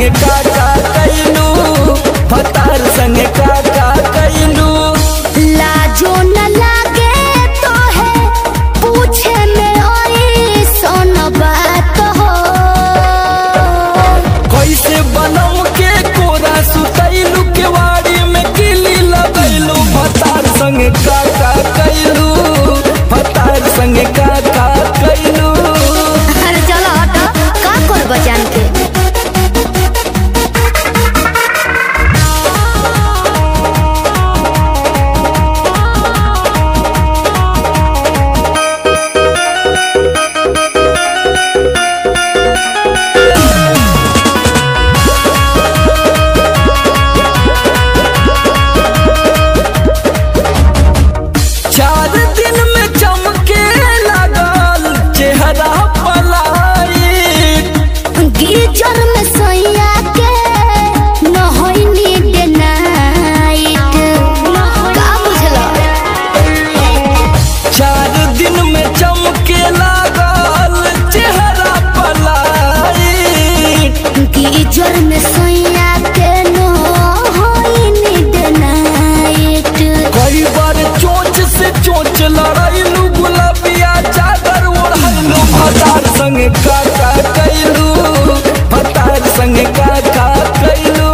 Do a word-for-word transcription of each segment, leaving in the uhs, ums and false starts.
संगे का का कैलू, भतार संगे का का कैलू। लाजो न लागे तो है पूछे में ओई सोन बात हो। कैसे बनम के कोरा सुतैलू, केवाड़ी में किली लगैलू, भतार संगे का का कैलू, भतार संगे का का कैलू। अरे चलो हटो, का करब जान के। चार दिन में चमके लगल चेहरा पलाइट, गीजर में सोया के न होइनी डे नाइट। का बुझलो? चार दिन में चमके लगल चेहरा पलाइट, गीजर में सोया के न होइनी डे नाइट। कई बार चोंच से चोंच लड़ाइलू, गुलाबिया चादर ओढ़लू, भतार संगे का का कैलू, भतार संगे का का कैलू।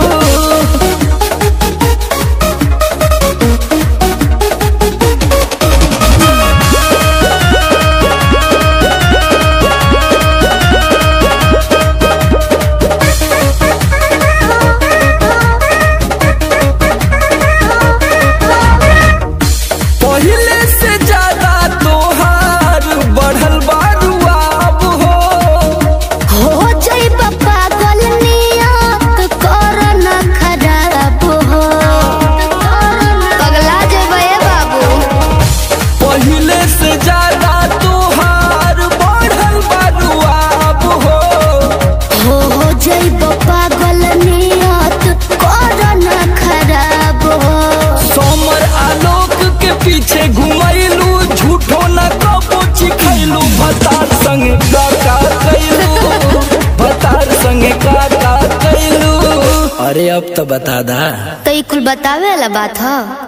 पहिले से ज्यादा तोहार बढ़ल बारू अब हो, हो जाइब पागल नियत कर न खराब हो। पगला जेब ए बाबू। पहिले से ज्यादा तोहार बढ़ल बारू अब हो, हो हो जाइब पागल नियत कर न खराब हो। सोमर आलोक के पीछे घुमैलू, झूठो न कबो चिखैलू, भतार संगे का का कैलू, भतार संगे का का कैलू। अरे अब तो बता दा। तो ई कुल बतावे वाला बात ह।